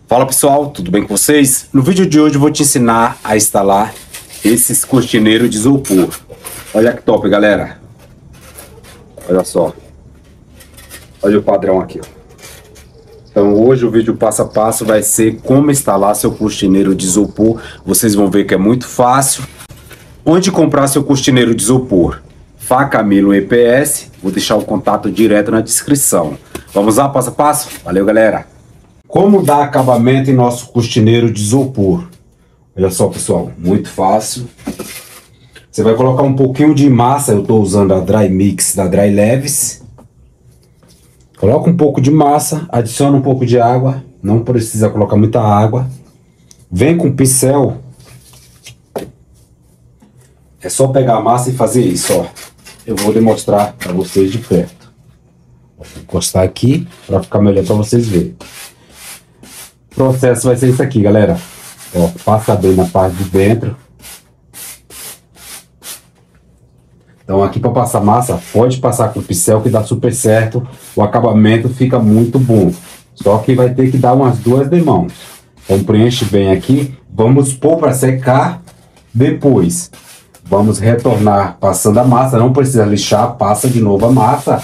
Fala pessoal, tudo bem com vocês? No vídeo de hoje eu vou te ensinar a instalar esses cortineiros de isopor. Olha que top, galera. Olha só. Olha o padrão aqui, ó. Então hoje o vídeo passo a passo vai ser como instalar seu cortineiro de isopor. Vocês vão ver que é muito fácil. Onde comprar seu cortineiro de isopor? Facamilo EPS, vou deixar o contato direto na descrição. Vamos lá, passo a passo? Valeu, galera! Como dar acabamento em nosso cortineiro de isopor? Olha só, pessoal, muito fácil. Você vai colocar um pouquinho de massa, eu estou usando a Dry Mix da Dry Leves. Coloca um pouco de massa, adiciona um pouco de água, não precisa colocar muita água. Vem com o pincel. É só pegar a massa e fazer isso, ó. Eu vou demonstrar para vocês de perto. Vou encostar aqui para ficar melhor para vocês verem. O processo vai ser isso aqui, galera. Ó, passa bem na parte de dentro. Então aqui para passar massa, pode passar com o pincel que dá super certo. O acabamento fica muito bom. Só que vai ter que dar umas duas demãos. Então preenche bem aqui. Vamos pôr para secar. Depois vamos retornar passando a massa. Não precisa lixar, passa de novo a massa.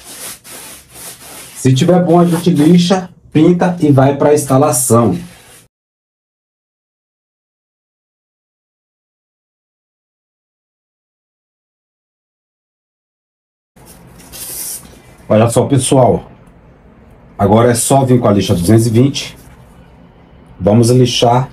Se tiver bom, a gente lixa, pinta e vai para a instalação. Olha só, pessoal. Agora é só vir com a lixa 220. Vamos lixar.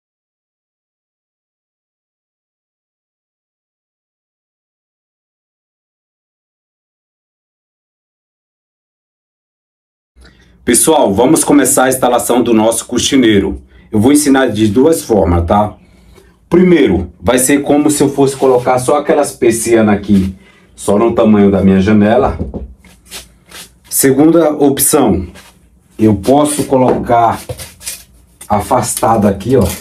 Pessoal, vamos começar a instalação do nosso cortineiro. Eu vou ensinar de duas formas, tá? Primeiro, vai ser como se eu fosse colocar só aquelas persianas aqui, só no tamanho da minha janela. Segunda opção, eu posso colocar afastado aqui, ó,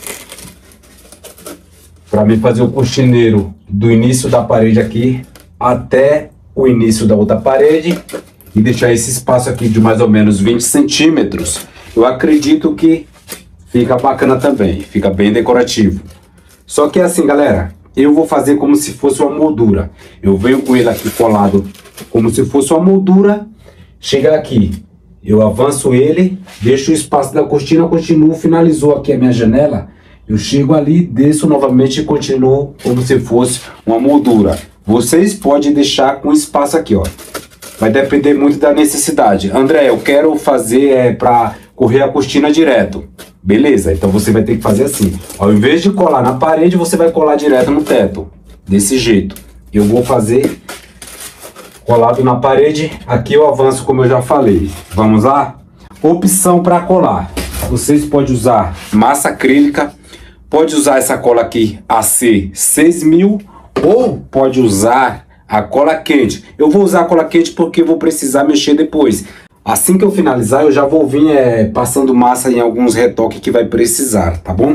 para mim fazer o cortineiro do início da parede aqui até o início da outra parede e deixar esse espaço aqui de mais ou menos 20 centímetros. Eu acredito que fica bacana também, fica bem decorativo. Só que é assim, galera, eu vou fazer como se fosse uma moldura. Eu venho com ele aqui colado como se fosse uma moldura. Chega aqui, eu avanço ele, deixo o espaço da cortina, continuo, finalizou aqui a minha janela, eu chego ali, desço novamente e continuo como se fosse uma moldura. Vocês podem deixar com espaço aqui, ó. Vai depender muito da necessidade. André, eu quero fazer para correr a cortina direto. Beleza, então você vai ter que fazer assim. Ao invés de colar na parede, você vai colar direto no teto. Desse jeito. Eu vou fazer colado na parede. Aqui eu avanço como eu já falei. Vamos lá? Opção para colar. Vocês podem usar massa acrílica. Pode usar essa cola aqui AC 6000. Ou pode usar a cola quente. Eu vou usar a cola quente porque eu vou precisar mexer depois. Assim que eu finalizar, eu já vou vir passando massa em alguns retoques que vai precisar, tá bom?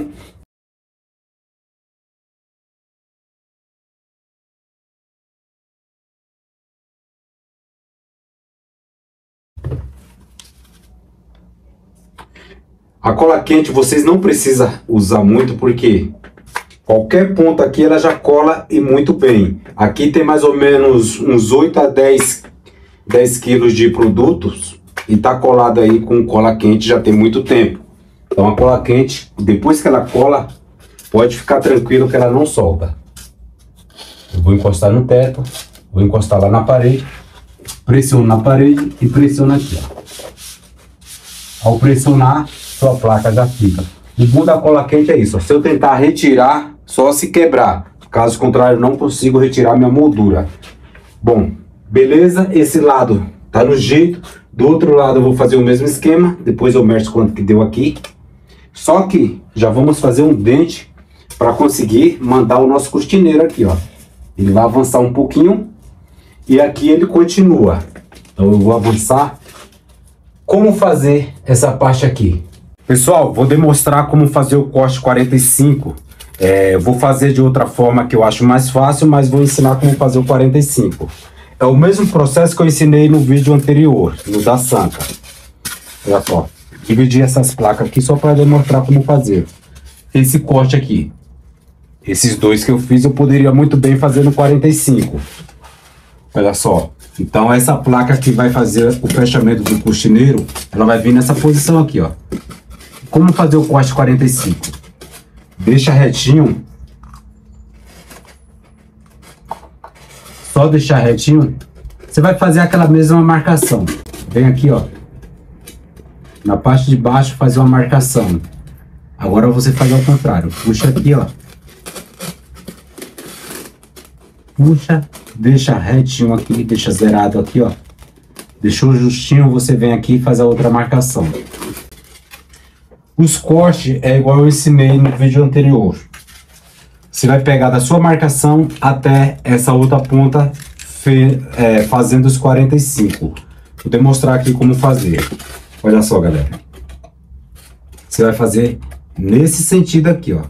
A cola quente vocês não precisam usar muito porque qualquer ponto aqui ela já cola e muito bem. Aqui tem mais ou menos uns 8 a 10 quilos de produtos e tá colado aí com cola quente já tem muito tempo. Então a cola quente, depois que ela cola, pode ficar tranquilo que ela não solta. Eu vou encostar no teto, vou encostar lá na parede, pressiono na parede e pressiono aqui, ó. Ao pressionar, sua placa já fica. O bom da cola quente é isso, ó. Se eu tentar retirar, só se quebrar. Caso contrário, não consigo retirar minha moldura. Bom, beleza? Esse lado tá no jeito. Do outro lado eu vou fazer o mesmo esquema. Depois eu mexo quanto que deu aqui. Só que já vamos fazer um dente para conseguir mandar o nosso cortineiro aqui, ó. Ele vai avançar um pouquinho e aqui ele continua. Então eu vou avançar. Como fazer essa parte aqui? Pessoal, vou demonstrar como fazer o corte 45. Vou fazer de outra forma que eu acho mais fácil, mas vou ensinar como fazer o 45. É o mesmo processo que eu ensinei no vídeo anterior, no da Sanca. Olha só. Dividi essas placas aqui só para demonstrar como fazer. Esse corte aqui, esses dois que eu fiz, eu poderia muito bem fazer no 45. Olha só. Então essa placa que vai fazer o fechamento do cortineiro, ela vai vir nessa posição aqui, ó. Como fazer o corte 45? Deixa retinho. Só deixar retinho. Você vai fazer aquela mesma marcação. Vem aqui, ó. Na parte de baixo fazer uma marcação. Agora você faz ao contrário. Puxa aqui, ó. Puxa, deixa retinho aqui, deixa zerado aqui, ó. Deixou justinho, você vem aqui e faz a outra marcação. Os cortes é igual eu ensinei no vídeo anterior. Você vai pegar da sua marcação até essa outra ponta, fazendo os 45. Vou demonstrar aqui como fazer. Olha só, galera. Você vai fazer nesse sentido aqui, ó.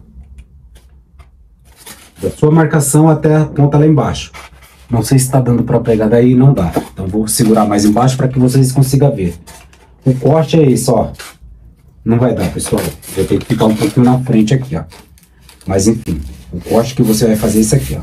Da sua marcação até a ponta lá embaixo. Não sei se está dando para pegar daí, não dá. Então vou segurar mais embaixo para que vocês consigam ver. O corte é esse, ó. Não vai dar, pessoal. Vou ter que ficar um pouquinho na frente aqui, ó. Mas enfim, o corte que você vai fazer é esse aqui, ó.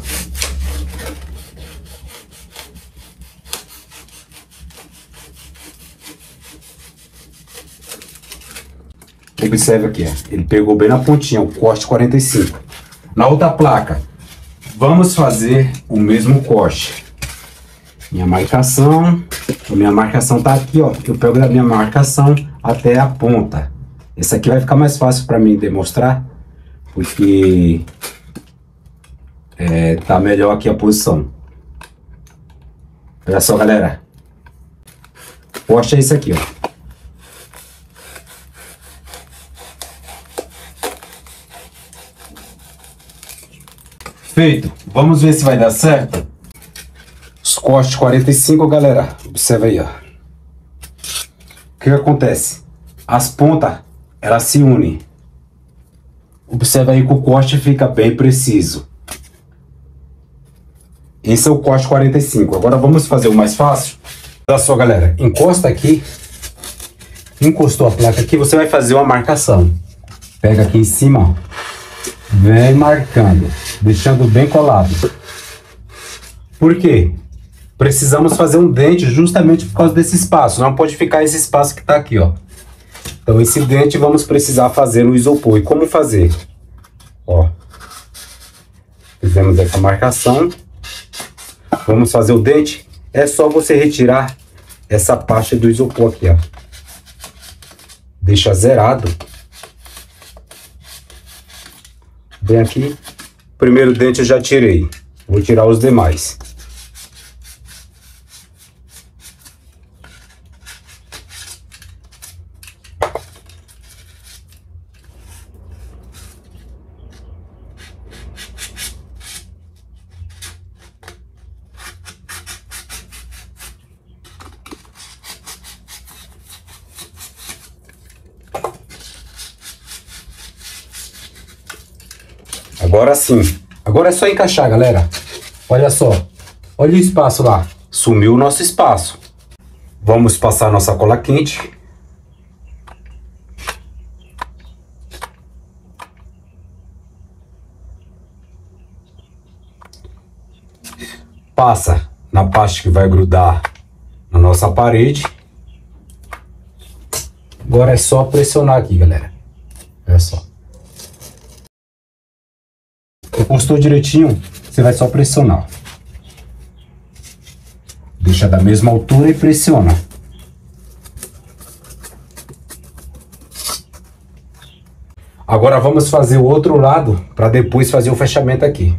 Observe aqui, ó. Ele pegou bem na pontinha, o corte 45. Na outra placa, vamos fazer o mesmo corte. Minha marcação tá aqui, ó. Eu pego da minha marcação até a ponta. Esse aqui vai ficar mais fácil para mim demonstrar, porque tá melhor aqui a posição. Olha só, galera. O corte é esse aqui, ó. Feito. Vamos ver se vai dar certo. Os cortes 45, galera. Observa aí, ó. O que acontece? As pontas, elas se unem. Observa aí que o corte fica bem preciso. Esse é o corte 45. Agora vamos fazer o mais fácil. Olha só, galera. Encosta aqui. Encostou a placa aqui, você vai fazer uma marcação. Pega aqui em cima, ó. Vem marcando, deixando bem colado. Por quê? Precisamos fazer um dente justamente por causa desse espaço. Não pode ficar esse espaço que está aqui, ó. Então esse dente vamos precisar fazer no isopor. E como fazer? Ó. Fizemos essa marcação. Vamos fazer o dente. É só você retirar essa parte do isopor aqui, ó. Deixa zerado. Vem aqui, primeiro dente eu já tirei, vou tirar os demais. Agora sim. Agora é só encaixar, galera. Olha só. Olha o espaço lá. Sumiu o nosso espaço. Vamos passar nossa cola quente. Passa na parte que vai grudar na nossa parede. Agora é só pressionar aqui, galera. Olha só. Encostou direitinho, você vai só pressionar. Deixa da mesma altura e pressiona. Agora vamos fazer o outro lado para depois fazer o fechamento aqui.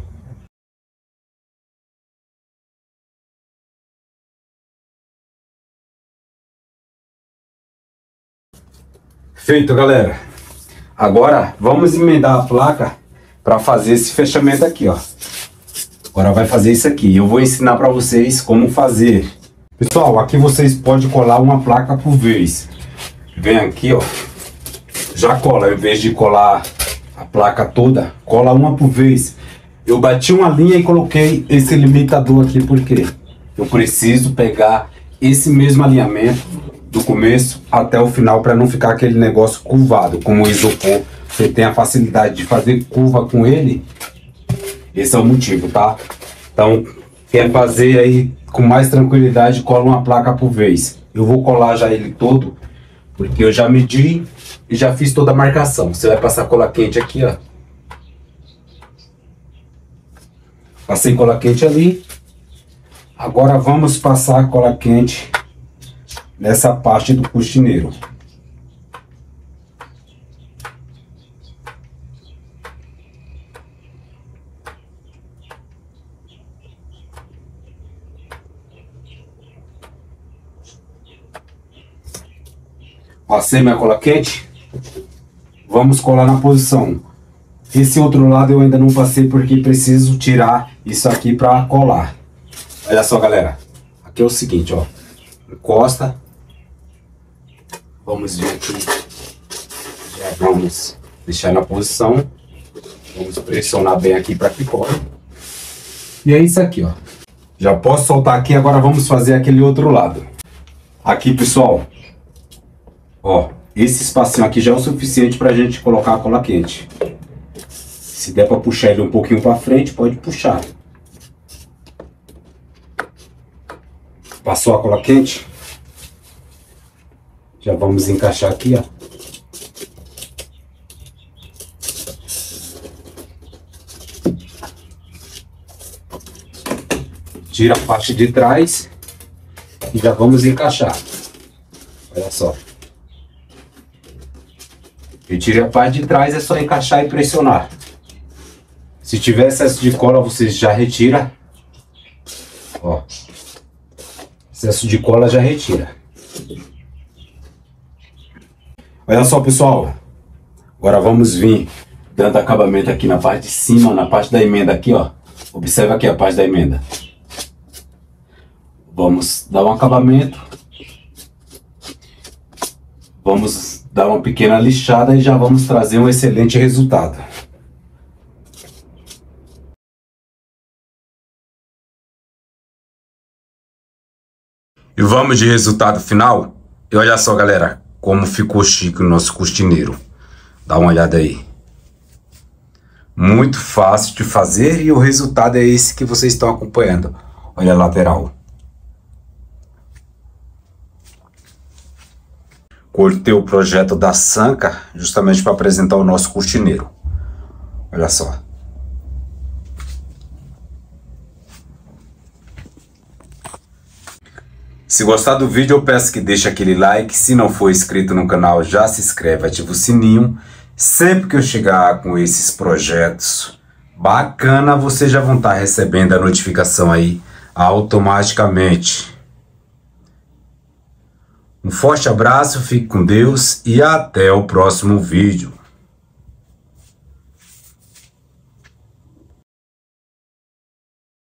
Feito, galera. Agora vamos emendar a placa para fazer esse fechamento aqui, ó. Agora vai fazer isso aqui. Eu vou ensinar para vocês como fazer. Pessoal, aqui vocês podem colar uma placa por vez. Vem aqui, ó. Já cola, ao invés de colar a placa toda, cola uma por vez. Eu bati uma linha e coloquei esse limitador aqui, porque eu preciso pegar esse mesmo alinhamento do começo até o final, para não ficar aquele negócio curvado. Como o isopor, você tem a facilidade de fazer curva com ele. Esse é o motivo, tá? Então, quer fazer aí com mais tranquilidade, cola uma placa por vez. Eu vou colar já ele todo, porque eu já medi e já fiz toda a marcação. Você vai passar cola quente aqui, ó. Passei cola quente ali. Agora vamos passar cola quente nessa parte do cortineiro. Passei minha cola quente. Vamos colar na posição. Esse outro lado eu ainda não passei porque preciso tirar isso aqui para colar. Olha só, galera. Aqui é o seguinte, ó. Encosta. Vamos vir aqui. Já vamos deixar na posição. Vamos pressionar bem aqui para que cole. E é isso aqui, ó. Já posso soltar aqui, agora vamos fazer aquele outro lado. Aqui, pessoal. Ó, esse espacinho aqui já é o suficiente pra gente colocar a cola quente. Se der pra puxar ele um pouquinho pra frente, pode puxar. Passou a cola quente. Já vamos encaixar aqui, ó. Tira a parte de trás e já vamos encaixar. Olha só. Retire a parte de trás, é só encaixar e pressionar. Se tiver excesso de cola, você já retira. Ó. Excesso de cola já retira. Olha só, pessoal. Agora vamos vir dando acabamento aqui na parte de cima, na parte da emenda aqui, ó. Observa aqui a parte da emenda. Vamos dar um acabamento. Vamos dar uma pequena lixada e já vamos trazer um excelente resultado. E vamos de resultado final? E olha só, galera, como ficou chique o nosso cortineiro. Dá uma olhada aí. Muito fácil de fazer e o resultado é esse que vocês estão acompanhando. Olha a lateral. Cortei o projeto da Sanca justamente para apresentar o nosso cortineiro. Olha só. Se gostar do vídeo, eu peço que deixe aquele like. Se não for inscrito no canal, já se inscreve, ativa o sininho. Sempre que eu chegar com esses projetos bacana, vocês já vão estar recebendo a notificação aí automaticamente. Um forte abraço, fique com Deus e até o próximo vídeo.